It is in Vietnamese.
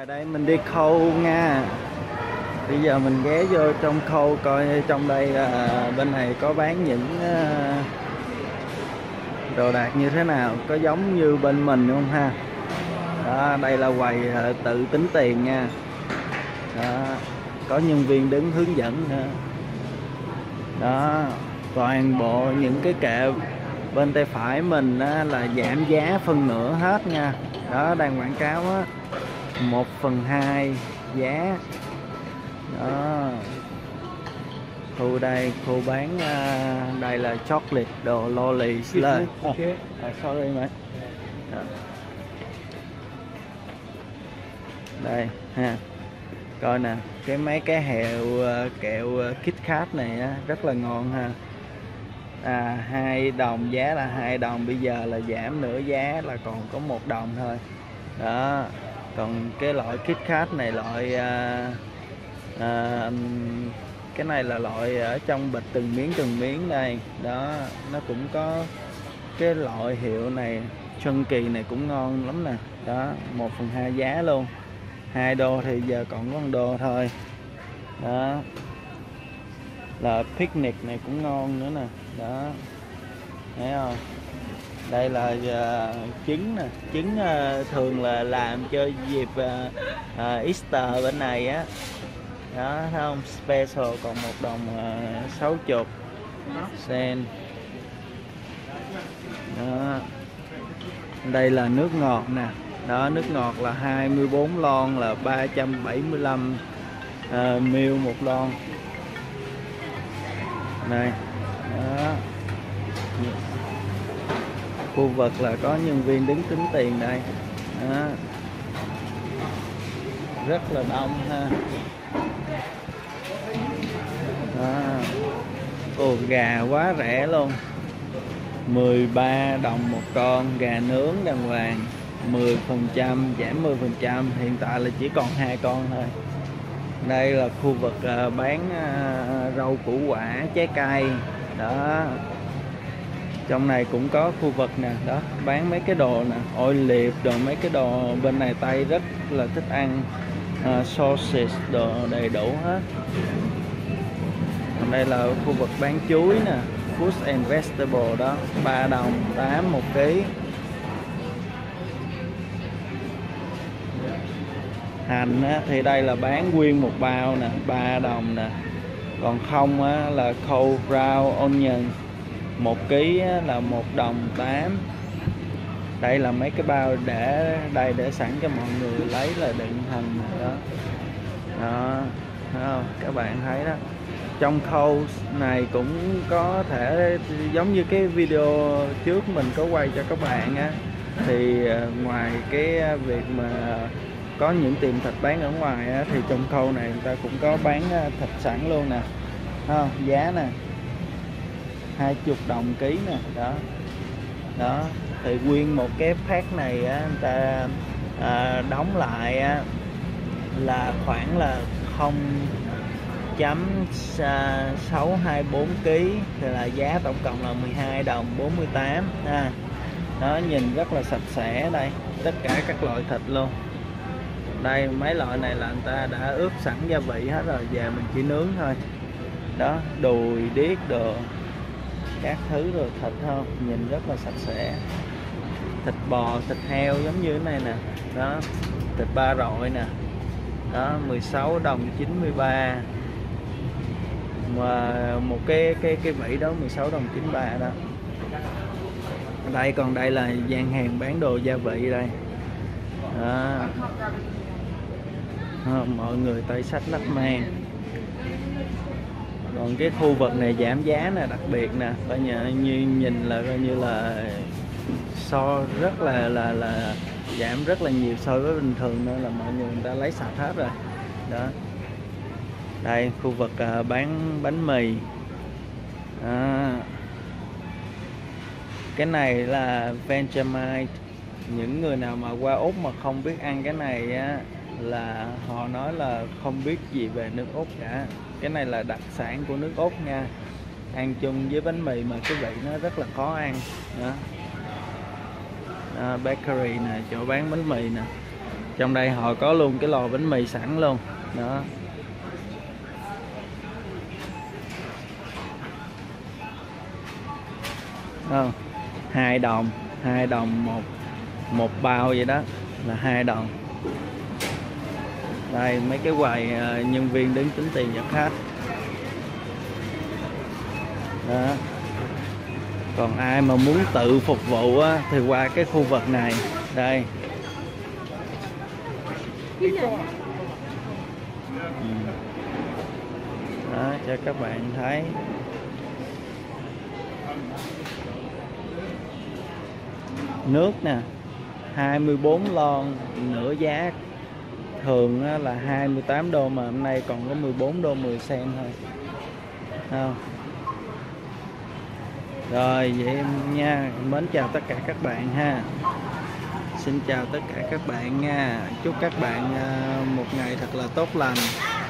Rồi đây mình đi khâu nha. Bây giờ mình ghé vô trong khâu coi trong đây bên này có bán những đồ đạc như thế nào, có giống như bên mình không ha. Đó, đây là quầy tự tính tiền nha. Đó, có nhân viên đứng hướng dẫn nữa. Đó, toàn bộ những cái kệ bên tay phải mình là giảm giá phân nửa hết nha. Đó, đang quảng cáo á, 1/2 giá. Đó, khu đây, khu bán đây là chocolate, đồ lolly lên. Sorry mate. Đây ha, coi nè, mấy cái kẹo Kit Kat này á, rất là ngon ha. 2 đồng, giá là 2 đồng, bây giờ là giảm nửa giá là còn có 1 đồng thôi. Đó, còn cái loại Kit Kat này loại cái này là loại ở trong bịch từng miếng đây. Đó, nó cũng có cái loại hiệu này, Chunky này cũng ngon lắm nè. Đó, 1/2 giá luôn. 2 đô thì giờ còn có 1 đô thôi. Đó, là picnic này cũng ngon nữa nè. Đó, thấy không? Đây là trứng nè, trứng thường là làm cho dịp Easter bên này á. Đó, thấy không? Special còn 1 đồng 60 cent. Đó, đây là nước ngọt nè. Đó, nước ngọt là 24 lon là 375 ml 1 lon. Đây. Đó, khu vực là có nhân viên đứng tính tiền đây. Đó, rất là đông ha. Đó, ồ, gà quá rẻ luôn, 13 đồng 1 con, gà nướng đàng hoàng, 10%, giảm 10%, hiện tại là chỉ còn 2 con thôi. Đây là khu vực bán rau củ quả, trái cây. Đó, trong này cũng có khu vực nè, đó, bán mấy cái đồ nè, ổi liệp đồ, mấy cái đồ bên này Tây rất là thích ăn, sausage đồ đầy đủ hết. Còn đây là khu vực bán chuối nè, fruit and vegetable, đó, 3 đồng 8 1 ký. Hành á, thì đây là bán nguyên một bao nè, 3 đồng nè. Còn không á, là cold brown onion 1 ký á, là 1 đồng 8. Đây là mấy cái bao để đây để sẵn cho mọi người lấy là đựng hành đó. Đó, thấy không? Các bạn thấy đó. Trong khâu này cũng có thể giống như cái video trước mình có quay cho các bạn á, thì ngoài cái việc mà có những tiệm thịt bán ở ngoài á, thì trong khâu này người ta cũng có bán thịt sẵn luôn nè. Thấy không? Giá nè, 20 đồng ký nè. Đó, đó, thì nguyên một cái pack này á, người ta đóng lại á, là khoảng là 0.624 kg, thì là giá tổng cộng là 12 đồng 48 ha. Đó, nhìn rất là sạch sẽ đây, tất cả các loại thịt luôn. Đây, mấy loại này là người ta đã ướp sẵn gia vị hết rồi, về mình chỉ nướng thôi. Đó, đùi, điếc đồ, các thứ rồi thịt không, nhìn rất là sạch sẽ. Thịt bò, thịt heo giống như thế này nè. Đó, thịt ba rọi nè. Đó, 16 đồng 93. Mà một cái vỉ đó 16 đồng 93 đó. Đây, còn đây là gian hàng bán đồ gia vị đây. Đó, mọi người tay xách lắc mang. Còn cái khu vực này giảm giá nè, đặc biệt nè, coi như nhìn là coi như là rất là giảm rất là nhiều so với bình thường, nên là mọi người ta lấy sạch hết rồi. Đó, đây khu vực bán bánh mì. Đó, cái này là Vegemite. Những người nào mà qua Úc mà không biết ăn cái này á, là họ nói là không biết gì về nước Úc cả. Cái này là đặc sản của nước Úc nha, ăn chung với bánh mì mà cái vị nó rất là khó ăn. Đó, bakery nè, chỗ bán bánh mì nè. Trong đây họ có luôn cái lò bánh mì sẵn luôn đó. Không, 2 đồng một bao vậy đó, là 2 đồng. Đây mấy cái quầy nhân viên đứng tính tiền cho khách đó. Còn ai mà muốn tự phục vụ á, thì qua cái khu vực này đây. Đó, cho các bạn thấy. Nước nè, 24 lon, nửa giá. Thường á, là 28 đô mà hôm nay còn có 14 đô 10 cent thôi. Không. Rồi vậy nha, mến chào tất cả các bạn ha. Xin chào tất cả các bạn nha. Chúc các bạn một ngày thật là tốt lành.